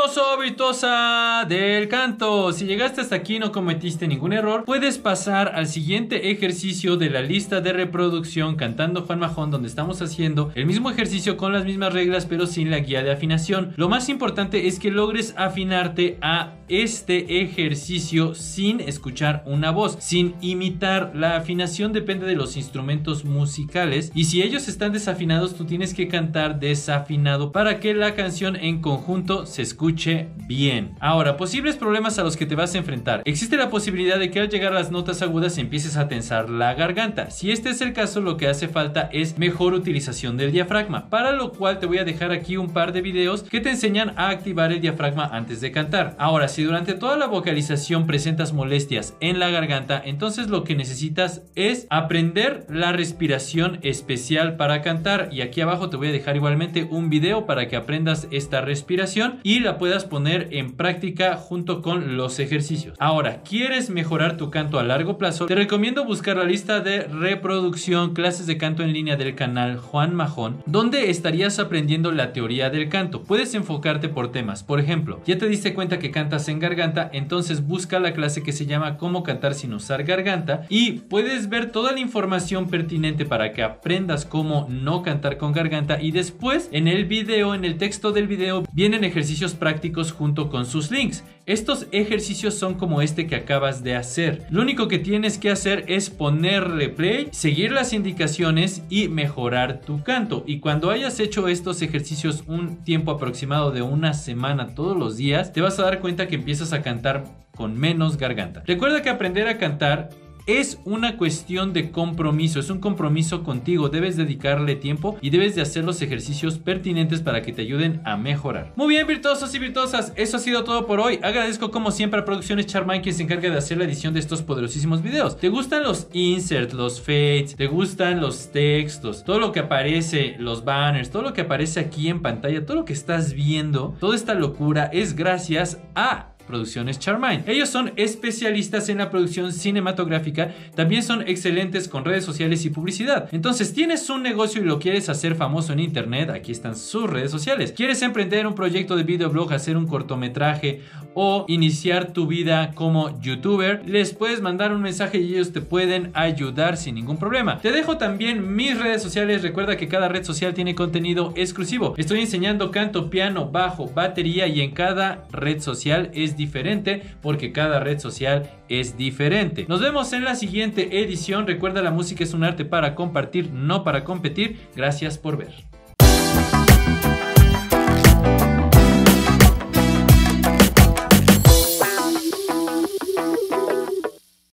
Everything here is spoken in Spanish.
Virtuoso, virtuosa del canto, si llegaste hasta aquí y no cometiste ningún error, puedes pasar al siguiente ejercicio de la lista de reproducción Cantando Juan Majón, donde estamos haciendo el mismo ejercicio con las mismas reglas pero sin la guía de afinación. Lo más importante es que logres afinarte a este ejercicio sin escuchar una voz, sin imitar. La afinación depende de los instrumentos musicales y si ellos están desafinados, tú tienes que cantar desafinado para que la canción en conjunto se escuche bien. Ahora, posibles problemas a los que te vas a enfrentar. Existe la posibilidad de que al llegar a las notas agudas empieces a tensar la garganta. Si este es el caso, lo que hace falta es mejor utilización del diafragma, para lo cual te voy a dejar aquí un par de videos que te enseñan a activar el diafragma antes de cantar. Ahora, si durante toda la vocalización presentas molestias en la garganta, entonces lo que necesitas es aprender la respiración especial para cantar, y aquí abajo te voy a dejar igualmente un video para que aprendas esta respiración y la puedas poner en práctica junto con los ejercicios. Ahora, ¿quieres mejorar tu canto a largo plazo? Te recomiendo buscar la lista de reproducción clases de canto en línea del canal Juan Majón, donde estarías aprendiendo la teoría del canto. Puedes enfocarte por temas. Por ejemplo, ya te diste cuenta que cantas en garganta, entonces busca la clase que se llama Cómo cantar sin usar garganta y puedes ver toda la información pertinente para que aprendas cómo no cantar con garganta, y después en el video, en el texto del video, vienen ejercicios prácticos junto con sus links. Estos ejercicios son como este que acabas de hacer. Lo único que tienes que hacer es ponerle play, seguir las indicaciones y mejorar tu canto. Y cuando hayas hecho estos ejercicios un tiempo aproximado de una semana todos los días, te vas a dar cuenta que empiezas a cantar con menos garganta. Recuerda que aprender a cantar es una cuestión de compromiso, es un compromiso contigo. Debes dedicarle tiempo y debes de hacer los ejercicios pertinentes para que te ayuden a mejorar. Muy bien, virtuosos y virtuosas, eso ha sido todo por hoy. Agradezco como siempre a Producciones Charmaine, quien se encarga de hacer la edición de estos poderosísimos videos. ¿Te gustan los inserts, los fades? ¿Te gustan los textos? Todo lo que aparece, los banners, todo lo que aparece aquí en pantalla, todo lo que estás viendo, toda esta locura es gracias a Producciones Charmaine. Ellos son especialistas en la producción cinematográfica, también son excelentes con redes sociales y publicidad. Entonces, tienes un negocio y lo quieres hacer famoso en internet, aquí están sus redes sociales. ¿Quieres emprender un proyecto de videoblog, hacer un cortometraje o iniciar tu vida como youtuber? Les puedes mandar un mensaje y ellos te pueden ayudar sin ningún problema. Te dejo también mis redes sociales. Recuerda que cada red social tiene contenido exclusivo. Estoy enseñando canto, piano, bajo, batería, y en cada red social es diferente porque cada red social es diferente. Nos vemos en la siguiente edición. Recuerda, la música es un arte para compartir, no para competir. Gracias por ver.